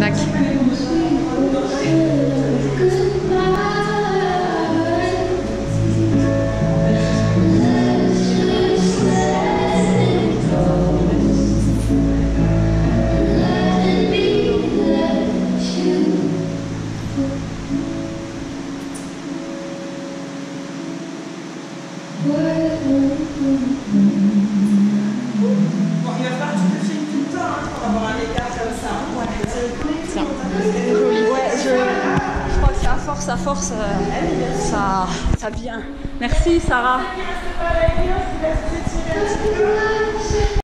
Dac. Bon, il va falloir que tu te filmes tout le temps pour avoir un écart comme ça. Tiens, joli. Ouais, je crois que c'est à force, ça vient. Merci Sarah.